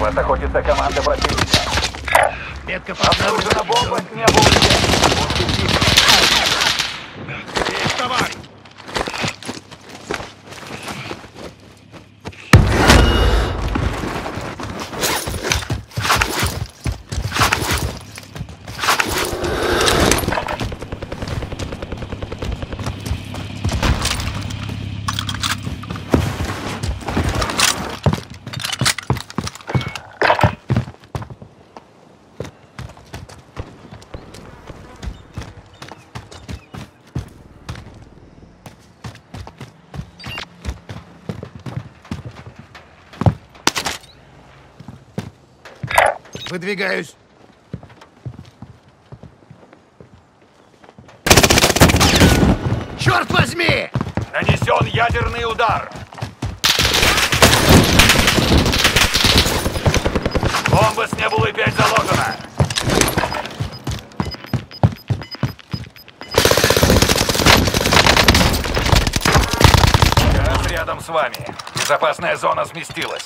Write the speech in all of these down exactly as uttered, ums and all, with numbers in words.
вас охотится команда противника. Метка Обнаружена бомба с неба улетела. Есть, товарищ! Выдвигаюсь. Черт возьми! Нанесен ядерный удар. Бомба с Небулой пять заложена. Газ рядом с вами. Безопасная зона сместилась.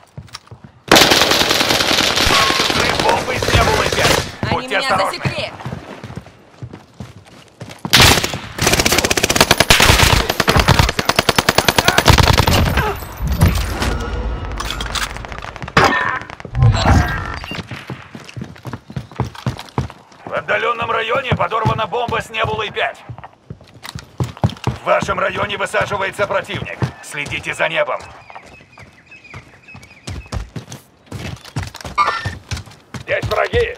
Бомбы с Небулой пять. Они Будьте меня осторожны. засекли. В отдаленном районе подорвана бомба с Небулой пять. В вашем районе высаживается противник. Следите за небом. Здесь враги!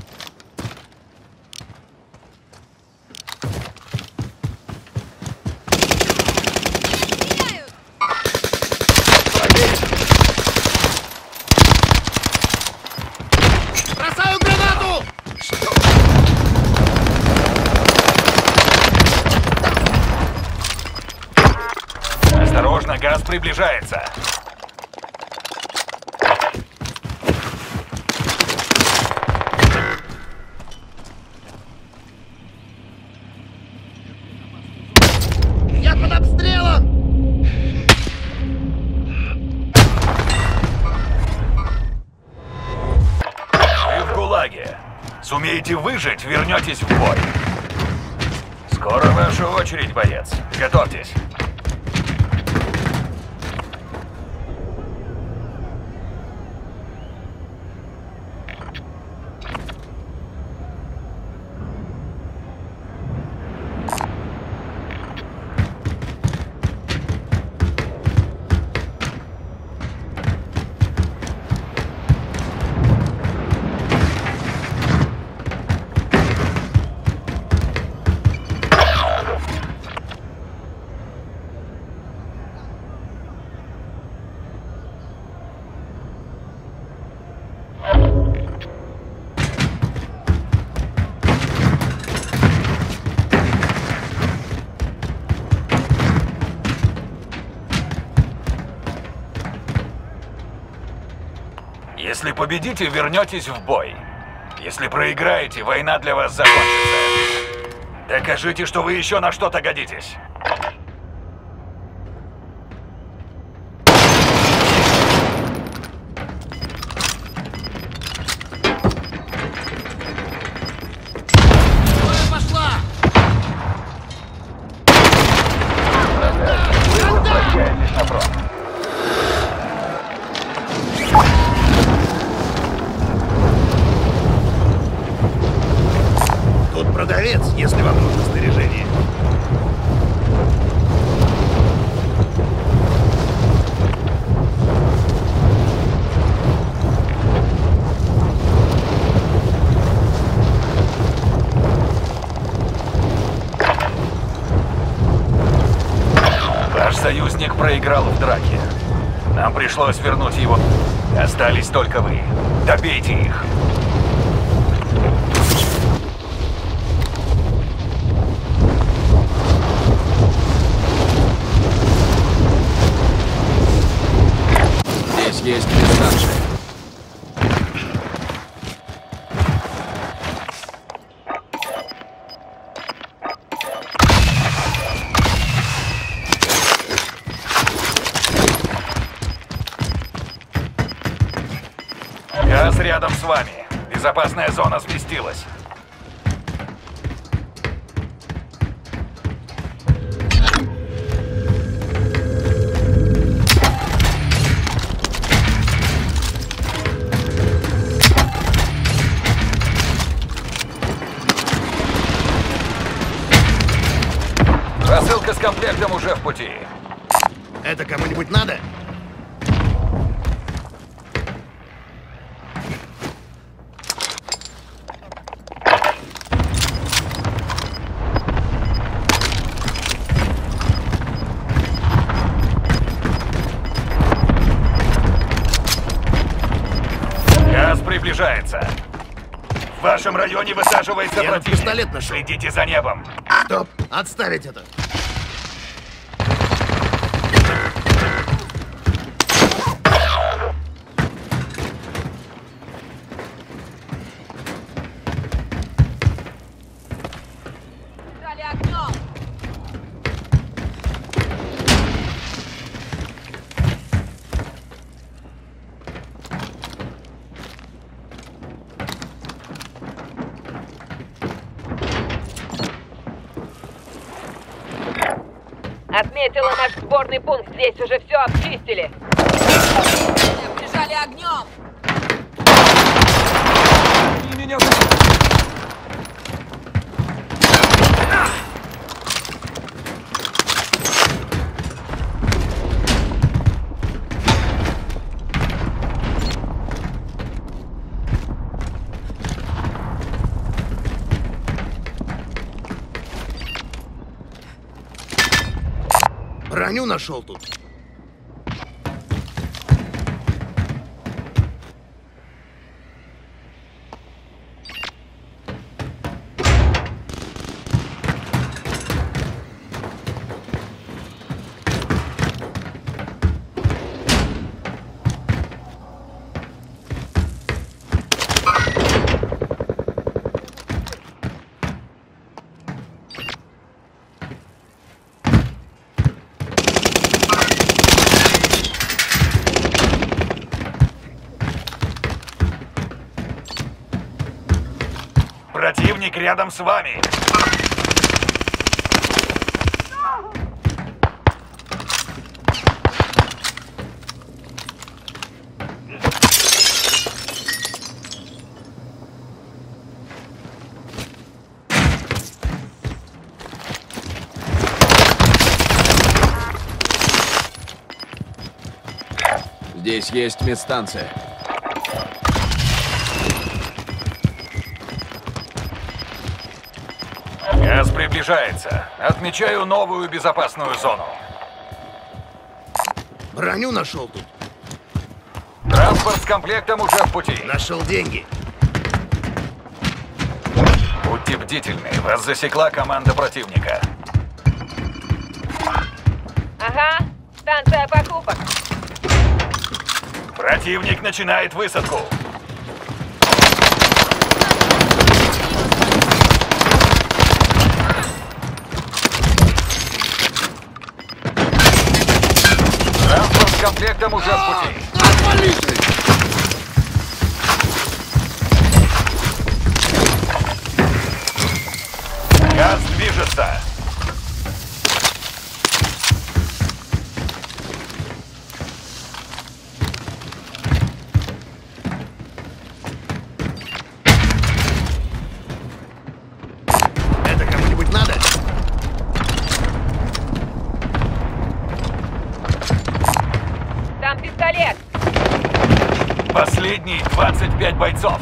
Стреляют! Враги! Бросаю гранату! Осторожно, газ приближается. Я под обстрелом! Вы в ГУЛАГе. Сумеете выжить, вернетесь в бой. Скоро ваша очередь, боец. Готовьтесь. Если победите, вернетесь в бой. Если проиграете, война для вас закончится. Докажите, что вы еще на что-то годитесь. Пошла! Вы возвращаетесь на фронт. Тут продавец, если вам нужно снаряжение. Ваш союзник проиграл в драке. Нам пришлось вернуть его. Остались только вы. Добейте их. Здесь есть приставшие. рядом с вами. Безопасная зона сместилась. Посылка с комплектом уже в пути. Это кому-нибудь надо? Газ приближается. В вашем районе высаживается Я противник. пистолет нашел. Следите за небом. Стоп! Отставить это! Дали огнем! Отметила наш сборный пункт. Здесь уже все обчистили. Прижали огнем! Броню нашел тут. Противник рядом с вами. Здесь есть медстанция. Газ приближается. Отмечаю новую безопасную зону. Броню нашел тут. Транспорт с комплектом уже в пути. Нашел деньги. Будьте бдительны. Вас засекла команда противника. Ага, станция покупок. Противник начинает высадку. Транспорт с комплектом уже в пути. Отвалите! Газ движется. Это кому-нибудь надо? Там пистолет. Последний двадцать пять бойцов.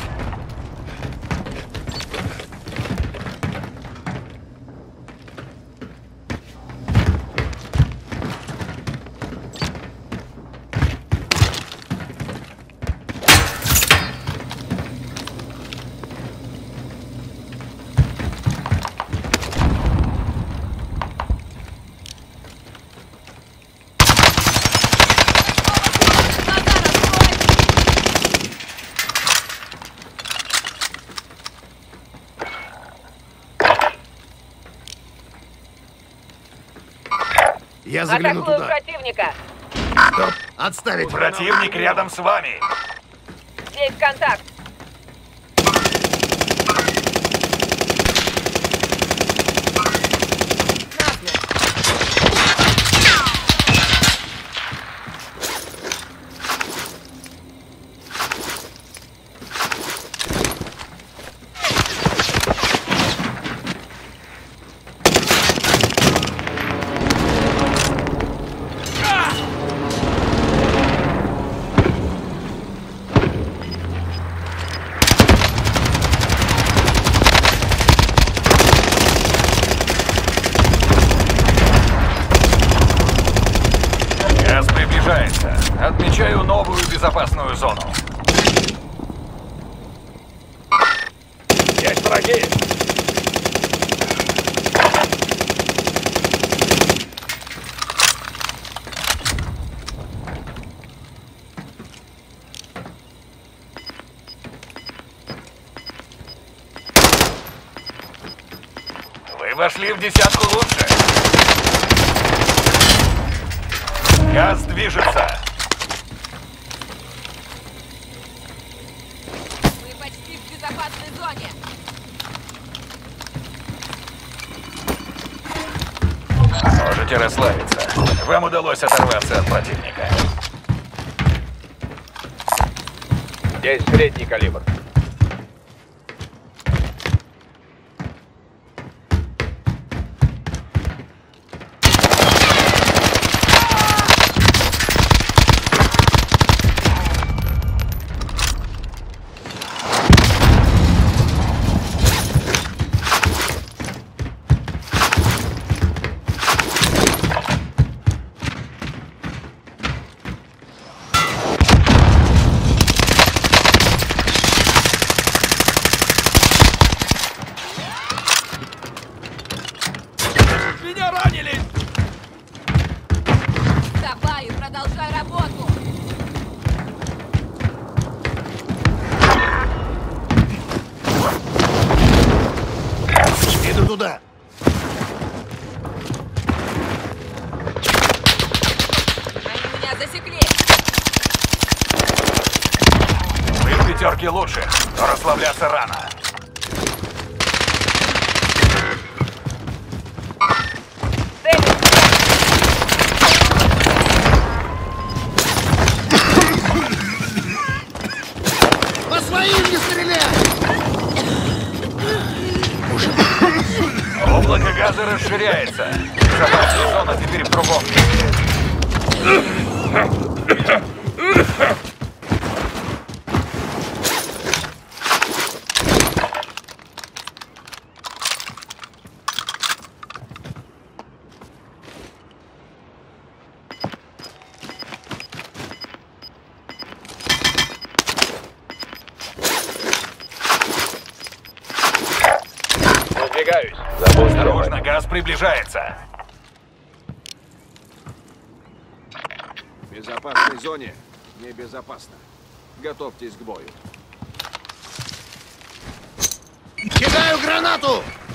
Я загляну Атакую туда. противника. Стоп! Отставить! Противник рядом с вами. Здесь контакт. Отмечаю новую безопасную зону. Есть враги! Вы вошли в десятку лучше. Газ движется. В безопасной зоне. Можете расслабиться. Вам удалось оторваться от противника. Здесь средний калибр. Меня ранили! Давай и продолжай работу. Иду туда. Они меня засекли. Вы в пятерке лучше, но расслабляться рано. По своим не стреляй! Облако газа расширяется. Безопасная зона теперь в другом месте. Выдвигаюсь. Забыл Осторожно, газ приближается. В безопасной зоне небезопасно. Готовьтесь к бою. Кидаю гранату!